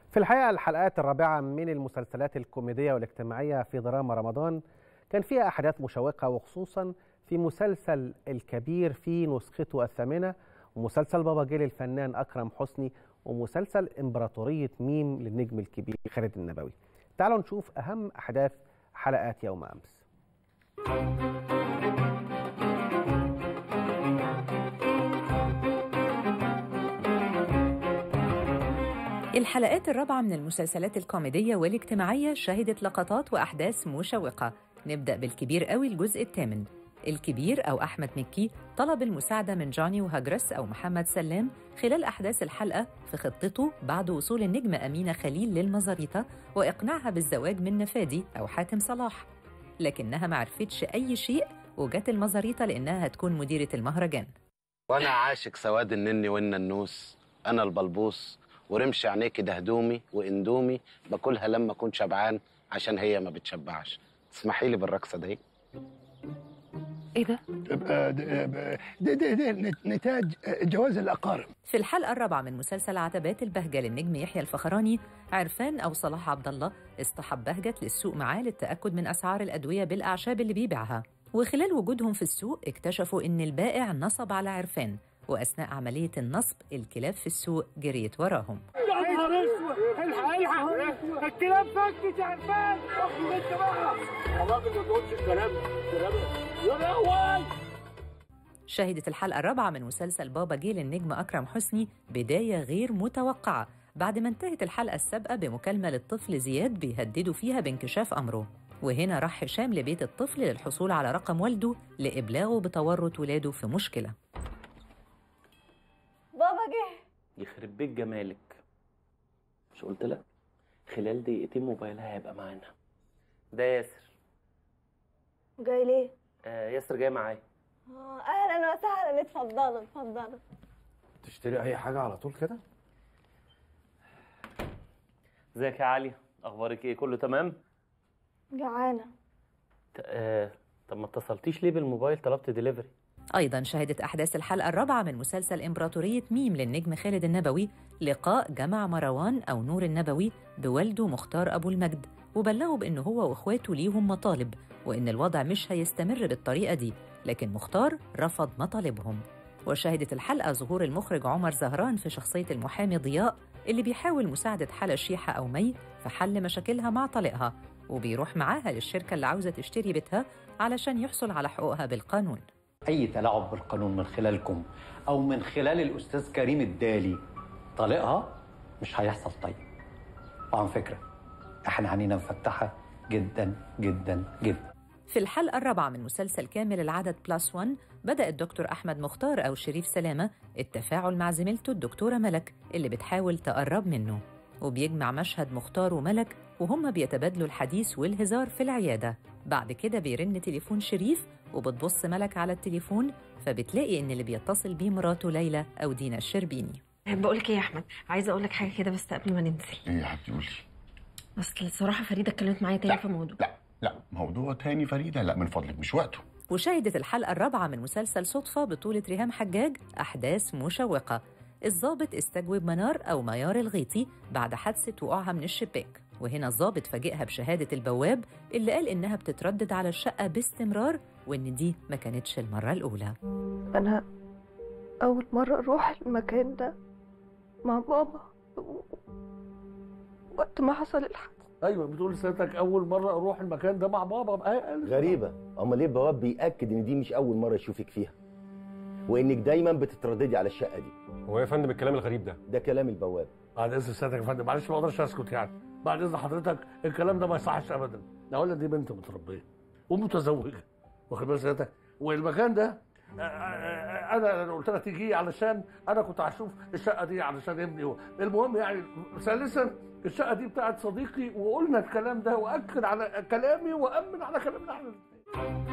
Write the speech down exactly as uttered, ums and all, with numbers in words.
في الحقيقة الحلقات الرابعة من المسلسلات الكوميدية والاجتماعية في دراما رمضان كان فيها أحداث مشوقة، وخصوصا في مسلسل الكبير في نسخته الثامنة، ومسلسل بابا جيل الفنان أكرم حسني، ومسلسل إمبراطورية ميم للنجم الكبير خالد النبوي. تعالوا نشوف أهم أحداث حلقات يوم أمس. الحلقات الرابعة من المسلسلات الكوميدية والاجتماعية شهدت لقطات وأحداث مشوقة. نبدأ بالكبير قوي الجزء الثامن. الكبير أو أحمد مكي طلب المساعدة من جوني وهجرس أو محمد سلام خلال أحداث الحلقة في خطته بعد وصول النجمة أمينة خليل للمزاريطة وإقناعها بالزواج من نفادي أو حاتم صلاح، لكنها معرفتش أي شيء وجت المزاريطة لأنها هتكون مديرة المهرجان. وأنا عاشق سواد النني والننوس، أنا البلبوس ورمش عينيكي ده هدومي واندومي باكلها لما اكون شبعان عشان هي ما بتشبعش. تسمحي لي بالرقصه دي؟ ايه ده؟ ده ده ده نتاج جواز الاقارب. في الحلقه الرابعه من مسلسل عتبات البهجه للنجم يحيى الفخراني، عرفان او صلاح عبد الله اصطحب بهجت للسوق معاه للتاكد من اسعار الادويه بالاعشاب اللي بيبيعها، وخلال وجودهم في السوق اكتشفوا ان البائع نصب على عرفان، واثناء عمليه النصب الكلاب في السوق جريت وراهم. يا نهار اسود، الحق الحق الكلاب فكت يا عرفان. انت بقى يا راجل ما تقولش الكلام ده يا لهوي. شهدت الحلقه الرابعه من مسلسل بابا جيل النجم اكرم حسني بدايه غير متوقعه بعد ما انتهت الحلقه السابقه بمكالمه للطفل زياد بيهددوا فيها بانكشاف امره، وهنا راح هشام لبيت الطفل للحصول على رقم والده لابلاغه بتورط ولاده في مشكله. بابا جه. يخرب بيت جمالك، مش قلت لك خلال دقيقتين موبايلها هيبقى معانا. ده ياسر. جاي ليه؟ آه ياسر جاي معايا. اه اهلا وسهلا، اتفضلوا اتفضلوا. تشتري اي حاجه على طول كده؟ ازيك يا علي، اخبارك ايه؟ كله تمام؟ جعانه. آه طب ما اتصلتيش ليه بالموبايل؟ طلبت ديليفري. أيضاً شهدت أحداث الحلقة الرابعة من مسلسل إمبراطورية ميم للنجم خالد النبوي لقاء جمع مروان أو نور النبوي بوالده مختار أبو المجد، وبلغوا بأنه هو وإخواته ليهم مطالب وإن الوضع مش هيستمر بالطريقة دي، لكن مختار رفض مطالبهم. وشهدت الحلقة ظهور المخرج عمر زهران في شخصية المحامي ضياء اللي بيحاول مساعدة حلا شيحة أو مي في حل مشاكلها مع طليقها، وبيروح معاها للشركة اللي عاوزة تشتري بيتها علشان يحصل على حقوقها بالقانون. أي تلاعب بالقانون من خلالكم أو من خلال الأستاذ كريم الدالي طليقها مش هيحصل. طيب وعن فكرة احنا عنينا مفتحة جدا جدا جدا. في الحلقة الرابعة من مسلسل كامل العدد بلاس وان بدأ الدكتور أحمد مختار أو شريف سلامة التفاعل مع زميلته الدكتورة ملك اللي بتحاول تقرب منه، وبيجمع مشهد مختار وملك وهم بيتبادلوا الحديث والهزار في العيادة. بعد كده بيرن تليفون شريف وبتبص ملك على التليفون فبتلاقي ان اللي بيتصل بيه مراته ليلى او دينا الشربيني. بقول لك ايه يا احمد، عايزه اقول لك حاجه كده بس قبل ما ننزل. ايه يا حبيبتي قولي. اصل الصراحه فريده اتكلمت معايا تاني في موضوع. لا لا موضوع تاني فريده، لا من فضلك مش وقته. وشاهدت الحلقه الرابعه من مسلسل صدفه بطوله ريهام حجاج احداث مشوقه. الضابط استجوب منار او ميار الغيطي بعد حادثه وقوعها من الشباك، وهنا الضابط فاجئها بشهاده البواب اللي قال انها بتتردد على الشقه باستمرار وان دي ما كانتش المره الاولى. انا اول مره اروح المكان ده مع بابا وقت ما حصل الحادث. ايوه بتقول سيادتك اول مره اروح المكان ده مع بابا. غريبه، امال ليه البواب بياكد ان دي مش اول مره يشوفك فيها وانك دايما بتترددي على الشقه دي؟ هو يا فندم الكلام الغريب ده؟ ده كلام البواب. بعد اذن سيادتك يا فندم، معلش ما اقدرش اسكت يعني. بعد اذن حضرتك الكلام ده ما يصحش ابدا. اولا دي بنت متربيه ومتزوجه، واخد بال سيادتك، والمكان ده انا قلت لها تيجي علشان انا كنت هشوف الشقه دي علشان ابني هو. المهم يعني ثالثا الشقه دي بتاعت صديقي وقلنا الكلام ده واكد على كلامي وامن على كلامنا احنا الاثنين.